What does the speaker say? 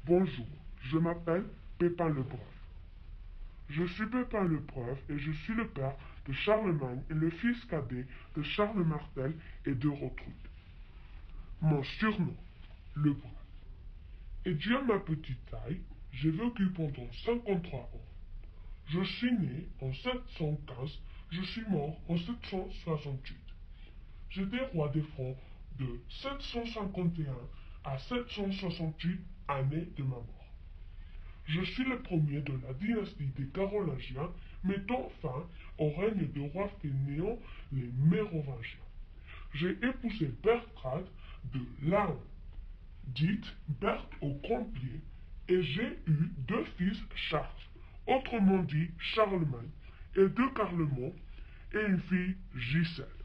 Bonjour, je m'appelle Pépin le Brave. Je suis Pépin le Brave et je suis le père de Charlemagne et le fils cadet de Charles Martel et de Rotrud. Mon surnom, le Brave. Et dû à ma petite taille, j'ai vécu pendant 53 ans. Je suis né en 715, je suis mort en 768. J'étais roi des Francs de 751 à 768 années de ma mort. Je suis le premier de la dynastie des Carolingiens, mettant fin au règne de roi fainéant les Mérovingiens. J'ai épousé Bertrade de Laon, dite Berthe au Grand-Pied, et j'ai eu deux fils Charles, autrement dit Charlemagne, et deux Carlemont, et une fille Gisèle.